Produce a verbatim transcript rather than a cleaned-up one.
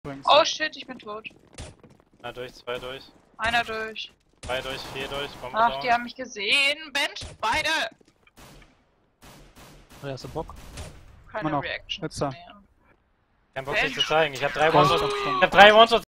Übrigens. Oh shit, ich bin tot. Einer durch, zwei durch. Einer durch. Drei durch, vier durch. Bombe Ach, down. die haben mich gesehen. Bench, beide. Der erste Bock. Keine Immer noch. Reaction Letzter. mehr. Kein Bock Bench. sich zu zeigen. Ich hab drei Komm, One-Shots. komm, komm. Ich hab drei One-Shots